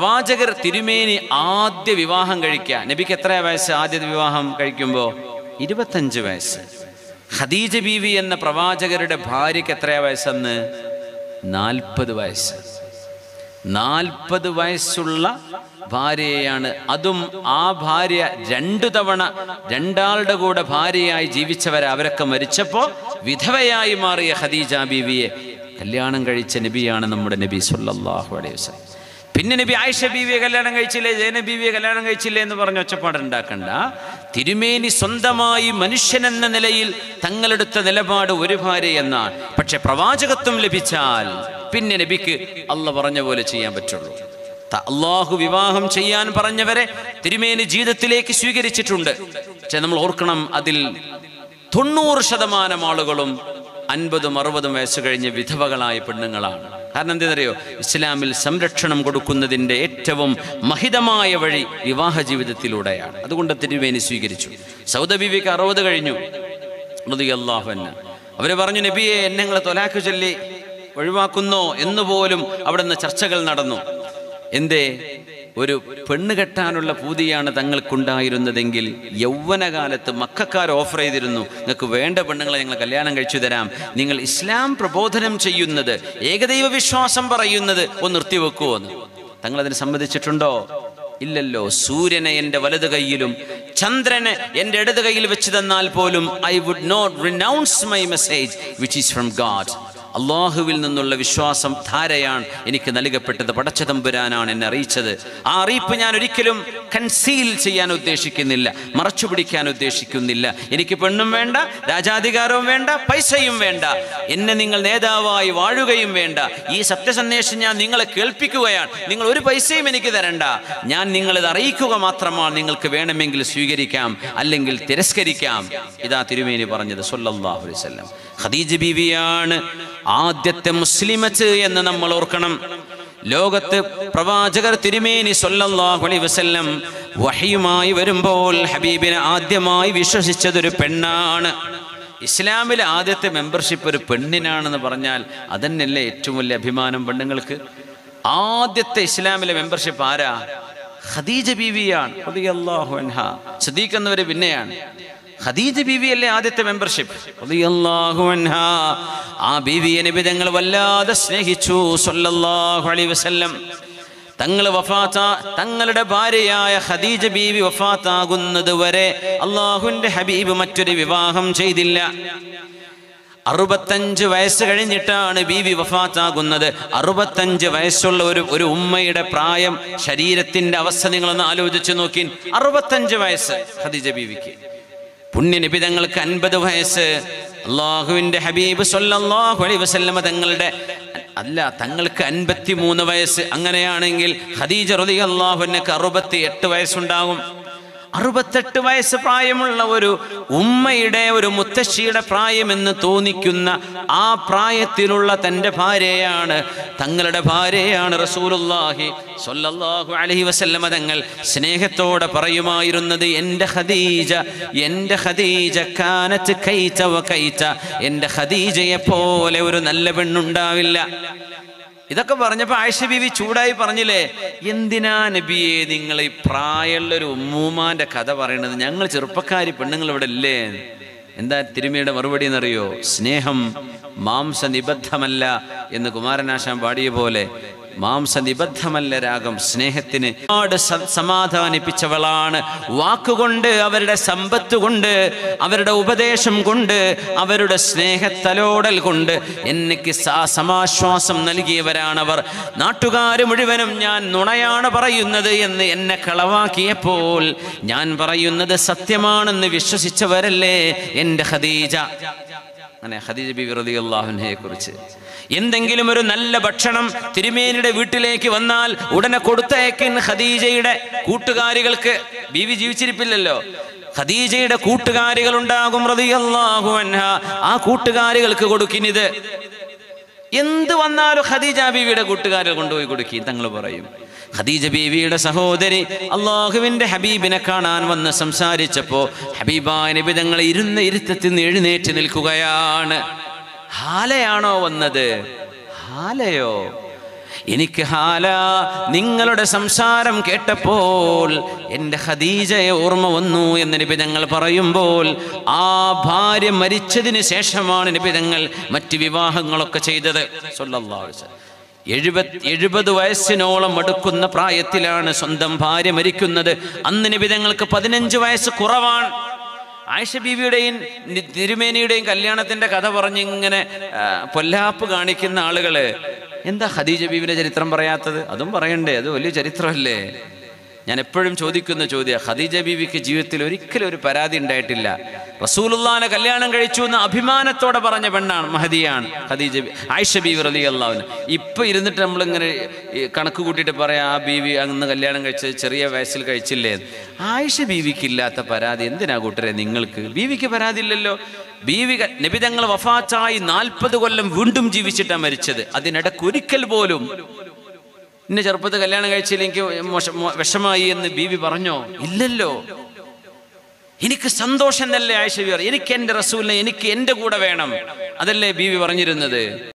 പ്രവാചകർ തിരുമേനി ആദ്യ വിവാഹം കഴിക്കുക. നബിക്ക് എത്ര വയസ്സ് ആദ്യ വിവാഹം കഴിക്കുമ്പോൾ? 25 വയസ്സ്. ഖദീജ ബീവി എന്ന പ്രവാചകരുടെ ഭാര്യയ്ക്ക് എത്രയാ വയസ്സെന്ന്? 40 വയസ്സ്. 40 വയസ്സുള്ള ഭാര്യയാണ്. അതും ആ ഭാര്യ 2 തവണ രണ്ടാളുടെ കൂടെ ഭാര്യയായി ജീവിച്ചവരെ, അവരൊക്കെ മരിച്ചപ്പോൾ വിധവയായി മാറിയ ഖദീജ ബീവിയെ കല്യാണം കഴിച്ച നബിയാണ് നമ്മുടെ നബി സല്ലല്ലാഹു അലൈഹി വസല്ലം. പിന്നെ നബി ആയിഷ ബീവിയെ കല്യാണം കഴിച്ചില്ലേ, സൈനബ് ബീവിയെ കല്യാണം കഴിച്ചില്ലേ എന്ന് പറഞ്ഞ് ഒച്ചപ്പാടുണ്ടാക്കണ്ട. തിരുമേനി സ്വന്തമായി മനുഷ്യനെന്ന നിലയിൽ തങ്ങളെടുത്ത നിലപാട് ഒരു ഭാര്യ എന്നാണ്. പക്ഷെ പ്രവാചകത്വം ലഭിച്ചാൽ പിന്നെ നബിക്ക് അള്ള പറഞ്ഞ പോലെ ചെയ്യാൻ പറ്റുള്ളൂ. അള്ളാഹു വിവാഹം ചെയ്യാൻ പറഞ്ഞവരെ തിരുമേനി ജീവിതത്തിലേക്ക് സ്വീകരിച്ചിട്ടുണ്ട്. പക്ഷെ നമ്മൾ ഓർക്കണം, അതിൽ 90% ആളുകളും 50-60 വയസ്സ് കഴിഞ്ഞ് വിധവകളായ പെണ്ണുങ്ങളാണ്. കാരണം എന്തെന്നറിയോ? ഇസ്ലാമിൽ സംരക്ഷണം കൊടുക്കുന്നതിൻ്റെ ഏറ്റവും മഹിതമായ വഴി വിവാഹ ജീവിതത്തിലൂടെയാണ്. അതുകൊണ്ട് തിരുമേനി സ്വീകരിച്ചു. സൗദ ബീവിക്ക് 60 കഴിഞ്ഞു റളിയല്ലാഹു അൻഹ. അവർ പറഞ്ഞു, നബിയെ എന്നെ നിങ്ങൾ തൊലാഖ് ചൊല്ലി ഒഴിവാക്കുന്നോ എന്നുപോലും അവിടെ നിന്ന് ചർച്ചകൾ നടന്നു. എന്തേ? ഒരു പെണ്ണ് കെട്ടാനുള്ള പൂതിയാണ് തങ്ങൾക്കുണ്ടായിരുന്നതെങ്കിൽ യൗവനകാലത്ത് മക്കക്കാർ ഓഫർ ചെയ്തിരുന്നു, നിങ്ങൾക്ക് വേണ്ട പെണ്ണുങ്ങളെ ഞങ്ങൾ കല്യാണം കഴിച്ചു തരാം, നിങ്ങൾ ഇസ്ലാം പ്രബോധനം ചെയ്യുന്നത്, ഏകദൈവ വിശ്വാസം പറയുന്നത് ഒന്ന് നിർത്തിവെക്കുമോ എന്ന്. തങ്ങളതിന് സമ്മതിച്ചിട്ടുണ്ടോ? ഇല്ലല്ലോ. സൂര്യനെ എൻ്റെ വലത് കൈയിലും ചന്ദ്രനെ എൻ്റെ ഇടത് കൈയിൽ വെച്ച് തന്നാൽ പോലും I would not renounce my message which is from God. അള്ളാഹുവിൽ നിന്നുള്ള വിശ്വാസം ധാരയാണ് എനിക്ക് നൽകപ്പെട്ടത്. പടച്ച തമ്പുരാനാണ് എന്നെ അറിയിച്ചത്. ആ അറിയിപ്പ് ഞാൻ ഒരിക്കലും കൺസീൽ ചെയ്യാൻ ഉദ്ദേശിക്കുന്നില്ല, മറച്ചു പിടിക്കാൻ ഉദ്ദേശിക്കുന്നില്ല. എനിക്ക് പെണ്ണും വേണ്ട, രാജാധികാരവും വേണ്ട, പൈസയും വേണ്ട, എന്നെ നിങ്ങൾ നേതാവായി വാഴുകയും വേണ്ട. ഈ സത്യസന്ദേശം ഞാൻ നിങ്ങളെ കേൾപ്പിക്കുകയാണ്. നിങ്ങൾ ഒരു പൈസയും എനിക്ക് തരണ്ട. ഞാൻ നിങ്ങളിത് അറിയിക്കുക മാത്രമാണ്. നിങ്ങൾക്ക് വേണമെങ്കിൽ സ്വീകരിക്കാം, അല്ലെങ്കിൽ തിരസ്കരിക്കാം. ഇതാ തിരുമേനി പറഞ്ഞത് സല്ലല്ലാഹു അലൈഹി വസല്ലം. ഖദീജ ബീവിയാണ് ആദ്യത്തെ മുസ്ലിമത്ത് എന്ന് നമ്മൾ ഓർക്കണം. ലോകത്ത് പ്രവാചകർ തിരുമേനി സല്ലല്ലാഹു അലൈഹി വസല്ലം വഹയുമായി വരുമ്പോൾ ഹബീബിനെ ആദ്യമായി വിശ്വസിച്ചതൊരു പെണ്ണാണ്. ഇസ്ലാമിലെ ആദ്യത്തെ മെമ്പർഷിപ്പ് ഒരു പെണ്ണിനാണെന്ന് പറഞ്ഞാൽ അതന്നെയല്ലേ ഏറ്റവും വലിയ അഭിമാനം പെണ്ണുങ്ങൾക്ക്. ആദ്യത്തെ ഇസ്ലാമിലെ മെമ്പർഷിപ്പ് ആരാ? ഖദീജ ബീവിയാണ് റളിയല്ലാഹു അൻഹ. സിദ്ദീഖ് എന്നവര് പിന്നെയാണ്. ഖദീജ ബീവിയല്ലേ ആദ്യത്തെ മെമ്പർഷിപ്പ് റളിയല്ലാഹു അൻഹ. ആ ബീവിയെ നബി തങ്ങൾ വല്ലാതെ സ്നേഹിച്ചു സല്ലല്ലാഹു അലൈഹി വസല്ലം. തങ്ങളുടെ ഭാര്യയായ ഖദീജ ബീവി വഫാത്താകുന്നത് വരെ അല്ലാഹുവിന്റെ ഹബീബ് മറ്റൊരു വിവാഹം ചെയ്തില്ല. 65 വയസ്സ് കഴിഞ്ഞിട്ടാണ് ബീവി വഫാത്താകുന്നത്. 65 വയസ്സുള്ള ഒരു ഉമ്മയുടെ പ്രായം, ശരീരത്തിന്റെ അവസ്ഥ നിങ്ങളൊന്ന് ആലോചിച്ച് നോക്കി. 65 വയസ്സ് ഖദീജ ബീവിക്ക്. പുണ്യ നബി തങ്ങൾക്ക് 50 വയസ്സ്. അല്ലാഹുവിന്റെ ഹബീബ് സല്ലല്ലാഹു അലൈഹി വസല്ലം തങ്ങൾക്ക് 53 വയസ്സ്. അങ്ങനെയാണെങ്കിൽ ഖദീജ റളിയല്ലാഹു അൻഹയ്ക്ക് 68 വയസ്സുണ്ടാകും. 68 വയസ്സ് പ്രായമുള്ള ഒരു ഉമ്മയുടെ, ഒരു മുത്തശ്ശിയുടെ പ്രായമെന്ന് തോന്നിക്കുന്ന ആ പ്രായത്തിലുള്ള തൻ്റെ ഭാര്യയാണ്, തങ്ങളുടെ ഭാര്യയാണ് റസൂലുള്ളാഹി സ്വല്ലല്ലാഹു അലൈഹി വസല്ലം തങ്ങൾ സ്നേഹത്തോടെ പറയുമായിരുന്നത്, എൻ്റെ ഖദീജ, എൻ്റെ ഖദീജ കാനത്ത് കൈത വ കൈത, എൻ്റെ ഖദീജയെ പോലെ ഒരു നല്ല പെണ്ണുണ്ടാവില്ല. ഇതൊക്കെ പറഞ്ഞപ്പോൾ ആയിഷ ബീവി ചൂടായി പറഞ്ഞില്ലേ, എന്തിനാ നബിയെ നിങ്ങൾ ഈ പ്രായമുള്ളൊരു ഉമ്മൂമാന്റെ കഥ പറയണത്? ഞങ്ങൾ ചെറുപ്പക്കാരി പെണ്ണുങ്ങൾ ഇവിടെ ഇല്ലേ? എന്താ തിരുമയുടെ മറുപടി എന്നറിയോ? സ്നേഹം മാംസനിബദ്ധമല്ല എന്ന് കുമാരനാശാൻ പാടിയ പോലെ, മാംസനിബദ്ധമല്ല രാഗം. സ്നേഹത്തിന് സമാധാനിപ്പിച്ചവളാണ്. വാക്കുകൊണ്ട്, അവരുടെ സമ്പത്ത് കൊണ്ട്, അവരുടെ ഉപദേശം കൊണ്ട്, അവരുടെ സ്നേഹത്തലോടൽ കൊണ്ട് എനിക്ക് സമാശ്വാസം നൽകിയവരാണവർ. നാട്ടുകാർ മുഴുവനും ഞാൻ നുണയാണ് പറയുന്നത് എന്ന് എന്നെ കളവാക്കിയപ്പോൾ ഞാൻ പറയുന്നത് സത്യമാണെന്ന് വിശ്വസിച്ചവരല്ലേ എൻ്റെ ഖദീജ. അങ്ങനെ ഖദീജ ബീവി റളിയല്ലാഹു അൻഹയെ കുറിച്ച് എന്തെങ്കിലും ഒരു നല്ല ഭക്ഷണം തിരുമേനിയുടെ വീട്ടിലേക്ക് വന്നാൽ ഉടനെ കൊടുത്തയക്കൻ ഖദീജയുടെ കൂട്ടുകാരികൾക്ക്. ബീവി ജീവിച്ചിരിപ്പില്ലല്ലോ. ഖദീജയുടെ കൂട്ടുകാരികൾ ഉണ്ടാകും റളിയല്ലാഹു അൻഹ. ആ കൂട്ടുകാരികൾക്ക് കൊടുക്കിനിത്. എന്ത് വന്നാലും ഖദീജ ബീവിയുടെ കൂട്ടുകാരികൾ കൊണ്ടുപോയി കൊടുക്കി. തങ്ങൾ പറയും, ഖദീജ ബീവിയുടെ സഹോദരി അല്ലാഹുവിന്റെ ഹബീബിനെ കാണാൻ വന്ന് സംസാരിച്ചപ്പോ ഹബീബായ നബി തങ്ങൾ ഇരുന്ന ഇരുത്തത്തിൽ നിന്ന് എഴുന്നേറ്റ് നിൽക്കുകയാണ്. ഹാലയാണോ വന്നത്? ഹാലയോ? എനിക്ക് ഹാല നിങ്ങളുടെ സംസാരം കേട്ടപ്പോൾ എൻ്റെ ഖദീജയെ ഓർമ്മ വന്നു എന്ന് നബി തങ്ങൾ പറയുമ്പോൾ, ആ ഭാര്യ മരിച്ചതിന് ശേഷമാണ് നബി തങ്ങൾ മറ്റ് വിവാഹങ്ങളൊക്കെ ചെയ്തത് സല്ലല്ലാഹു അലൈഹി വസല്ലം. 70 വയസ്സിനോളം അടുക്കുന്ന പ്രായത്തിലാണ് സ്വന്തം ഭാര്യ മരിക്കുന്നത്. അന്ന് നബി തങ്ങൾക്ക് 15 വയസ്സ് കുറവാണ്. ആയിഷ ബീവിയുടെയും തിരുമേനിയുടെയും കല്യാണത്തിന്റെ കഥ പറഞ്ഞിങ്ങനെ പൊല്ലാപ്പ് കാണിക്കുന്ന ആളുകള് എന്താ ഖദീജ ബീവിയുടെ ചരിത്രം പറയാത്തത്? അതും പറയണ്ടേ, അത് വലിയ ചരിത്രമല്ലേ. ഞാൻ എപ്പോഴും ചോദിക്കുന്ന ചോദ്യം, ഖദീജ ബീവിക്ക് ജീവിതത്തിൽ ഒരിക്കലും ഒരു പരാതി ഉണ്ടായിട്ടില്ല. റസൂലുള്ളാഹിനെ കല്യാണം കഴിച്ചു എന്ന് അഭിമാനത്തോടെ പറഞ്ഞ പെണ്ണാണ്, മഹദിയാണ് ഖദീജ ആയിഷ ബീവി റളിയല്ലാഹു അൻഹ. ഇപ്പൊ ഇരുന്നിട്ട് നമ്മളിങ്ങനെ കണക്ക് കൂട്ടിയിട്ട് പറയാം, ആ ബീവി അന്ന് കല്യാണം കഴിച്ചത് ചെറിയ വയസ്സിൽ കഴിച്ചില്ലേ. ആയിഷ ബീവിക്ക് ഇല്ലാത്ത പരാതി എന്തിനാ കൂട്ടരെ നിങ്ങൾക്ക്? ബീവിക്ക് പരാതി ഇല്ലല്ലോ. ബീവി നബി തങ്ങൾ വഫാത്തായി 40 കൊല്ലം വീണ്ടും ജീവിച്ചിട്ടാണ് മരിച്ചത്. അതിനിടയ്ക്ക് ഒരിക്കൽ പോലും ഇന്ന ചെറുപ്പത്തിൽ കല്യാണം കഴിച്ചില്ല എനിക്ക് വിഷമായി എന്ന് ബീവി പറഞ്ഞോ? ഇല്ലല്ലോ. എനിക്ക് സന്തോഷം എന്നല്ലേ ആയിഷ ബീവി, എനിക്ക് എൻ്റെ റസൂലിനെ എനിക്ക് എൻ്റെ കൂടെ വേണം, അതല്ലേ ബീവി പറഞ്ഞിരുന്നത്.